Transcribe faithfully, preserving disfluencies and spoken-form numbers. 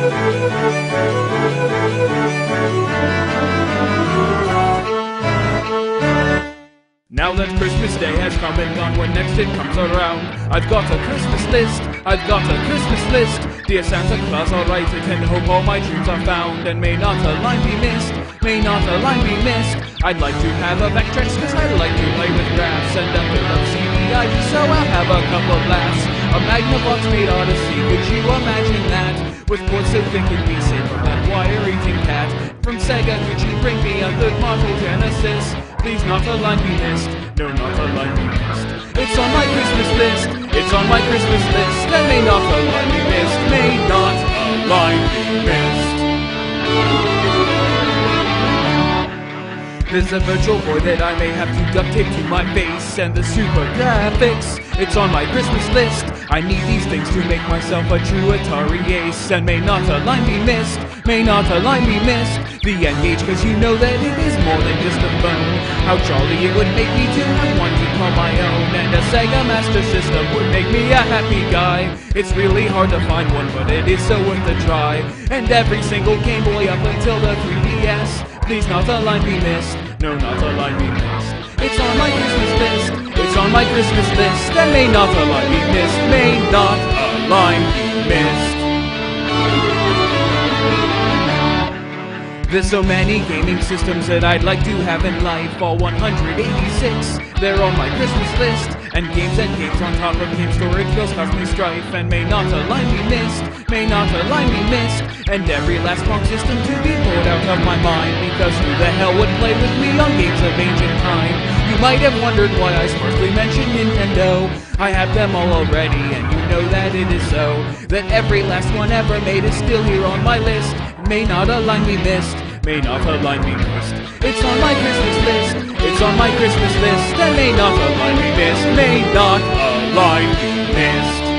Now that Christmas Day has come and gone, when next it comes around, I've got a Christmas list, I've got a Christmas list. Dear Santa Claus, I'll write it and hope all my dreams are found, and may not a line be missed, may not a line be missed. I'd like to have a Vectrex, cause I like to play with graphs, and a bit of C D I, so I'll have a couple of laughs. A Magnavox made Odyssey, could you imagine that? With ports so thick it'd be safe from that wire-eating cat. From Sega, could you bring me a third model Genesis? Please not a line be missed, no, not a line be missed. It's on my Christmas list, it's on my Christmas list, and may not a line be missed, may not a line be missed. There's a virtual boy that I may have to duct tape to my face, and the super graphics, it's on my Christmas list. I need these things to make myself a true Atari ace, and may not a line be missed, may not a line be missed. The N-Gage, cause you know that it is more than just a phone. How jolly it would make me to have one to call my own, and a Sega Master System would make me a happy guy. It's really hard to find one, but it is so worth a try. And every single Game Boy up until the three D S, please not a line be missed, no, not a line be missed. It's on my Christmas list, it's on my Christmas list, and may not a line be missed, may not a line be missed. There's so many gaming systems that I'd like to have in life, all one hundred eighty-six, they're on my Christmas list. And games and games on top of game storage bills cause me strife, and may not a line be missed, may not a line be missed. And every last Pong system to be pulled out of my mind, because who the hell would play with me on games of ancient time? You might have wondered why I sparsely mentioned Nintendo. I have them all already, and you know that it is so, that every last one ever made is still here on my list. May not a line be missed, may not a line be missed. It's on my Christmas list, it's on my Christmas list, and may not a line be missed, may not a line be missed.